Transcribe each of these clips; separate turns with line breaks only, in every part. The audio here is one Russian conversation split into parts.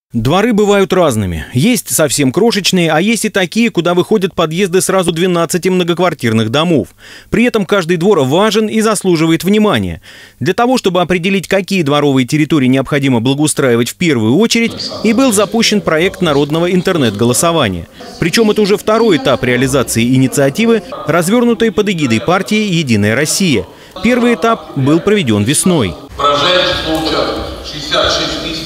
Дворы бывают разными. Есть совсем крошечные, а есть и такие, куда выходят подъезды сразу 12 многоквартирных домов. При этом каждый двор важен и заслуживает внимания. Для того, чтобы определить, какие дворовые территории необходимо благоустраивать в первую очередь, и был запущен проект народного интернет-голосования. Причем это уже второй этап реализации инициативы, развернутой под эгидой партии «Единая Россия». Первый этап был проведен весной.
Поражает число участков. 66 тысяч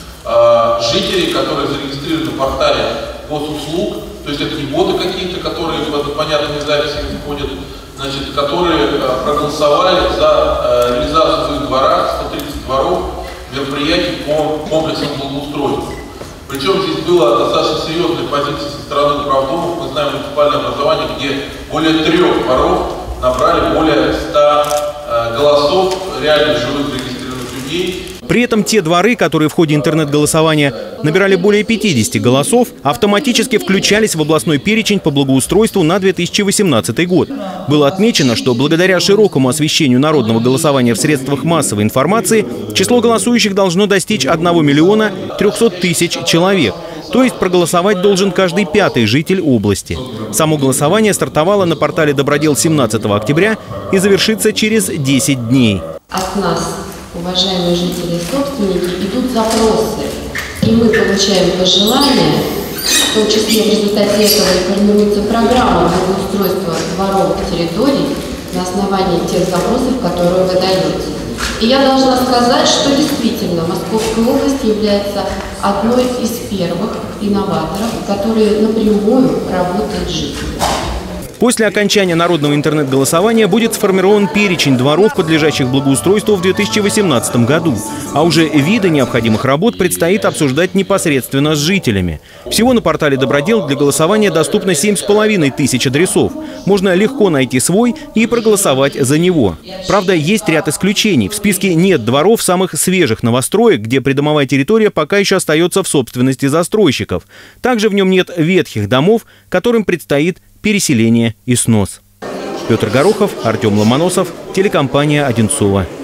жителей, которые зарегистрированы в портале госуслуг, то есть это не боты какие-то, которые в понятные записи входят, значит, которые проголосовали за реализацию в их дворах 130 дворов мероприятий по комплексам благоустройства. Причем здесь была достаточно серьезная позиция со стороны управдомов. Мы знаем муниципальное образование, где более 3 дворов набрали более 100 голосов реально живых зарегистрированных людей.
При этом те дворы, которые в ходе интернет-голосования набирали более 50 голосов, автоматически включались в областной перечень по благоустройству на 2018 год. Было отмечено, что благодаря широкому освещению народного голосования в средствах массовой информации число голосующих должно достичь 1 миллиона 300 тысяч человек. То есть проголосовать должен каждый 5-й житель области. Само голосование стартовало на портале «Добродел» 17 октября и завершится через 10 дней.
От нас, уважаемые жители и собственники, идут запросы, и мы получаем пожелания, в том числе в результате этого и формируется программа благоустройства дворов и территорий на основании тех запросов, которые вы даете. И я должна сказать, что действительно Московская область является одной из первых инноваторов, которые напрямую работают с жителями.
После окончания народного интернет-голосования будет сформирован перечень дворов, подлежащих благоустройству в 2018 году. А уже виды необходимых работ предстоит обсуждать непосредственно с жителями. Всего на портале «Добродел» для голосования доступно 7,5 тысяч адресов. Можно легко найти свой и проголосовать за него. Правда, есть ряд исключений. В списке нет дворов самых свежих новостроек, где придомовая территория пока еще остается в собственности застройщиков. Также в нем нет ветхих домов, которым предстоит переселение и снос. Петр Горохов, Артем Ломоносов, телекомпания «Одинцово».